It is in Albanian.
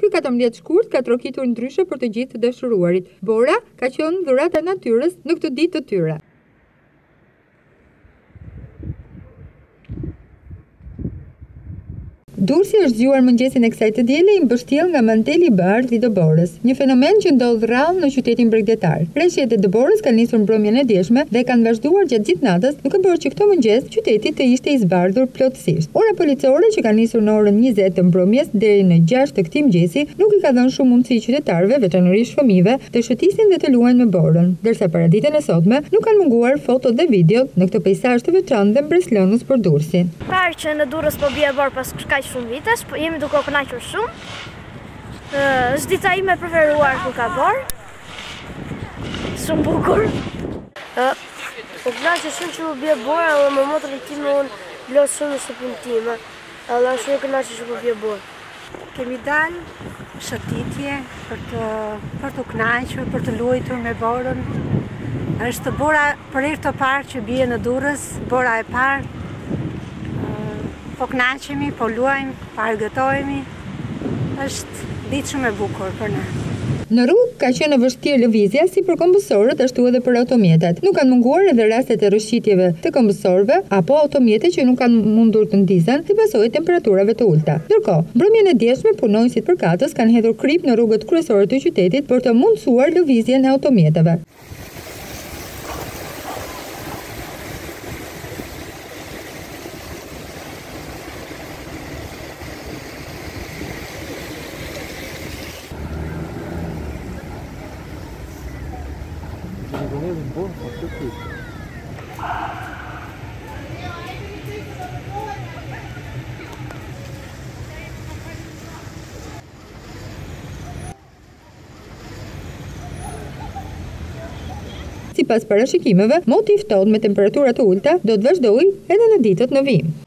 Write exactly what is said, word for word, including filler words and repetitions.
Ky katërmbëdhjetë shkurt ka trokitur ndryshe për të gjithë të dashuruarit. Bora ka qenë dhuratë e natyrës në këtë ditë të tyre. Durrësi është zgjuar mëngjesin e kësaj të diele i mbështjell nga manteli i bardhë i Dëborës, një fenomen që ndodh rrallë në qytetin bregdetar. Rreshjet e Dëborës kanë nisur mbrëmjen e djeshme dhe kanë vazhduar gjatë gjithë natës, duke bërë që këtë mëngjes qyteti të ishte i zbardhur plotësisht. Ora policore që kanë nisur në orën njëzet të mbrëmjes deri në gjashtë të këtij mëngjesi nuk i ka dhënë shumë mundësi qytetarëve, veçanërisht fëmijëve, të shëtisin dhe të luajnë me borën, ndërsa paraditën e sotme nuk kanë munguar fotot dhe videot në këtë peizazh të veçantë dhe mbreslënës për Durrësin. Parë që në Durrës po bie bor pas kaq shumë vitesh, po jemi duke u kënaqur shumë. Është dita ime e preferuar kur ka bor. Shumë bukur. Po kënaqesh shumë që u bie bora dhe më motër time unë los shumë në shtëpinë time. Edhe është shumë kënaqesh që u bie bor. Kemi dalë shëtitje për të për të kënaqur, për të luajtur me borën. Është bora për herë të parë që bie në Durrës, bora e parë. Po kënaqemi, po luajmë, po argëtohemi. Është ditë shumë e bukur për ne. Në rrugë ka qenë e vështirë lëvizja si për kombësorët ashtu edhe për automjetat. Nuk kanë munguar edhe rastet e rrëshqitjeve të kombësorëve apo automjete që nuk kanë mundur të ndizen si pasojë temperaturave të ulta. Ndërkohë, mbrëmjen e djeshme punonjësit përkatës kanë hedhur krip në rrugët kryesore të qytetit për të mundësuar lëvizjen e automjeteve. Sipas parashikimeve, moti i ftohtë me temperatura të ulta do të vazhdojë edhe në ditët në vijim.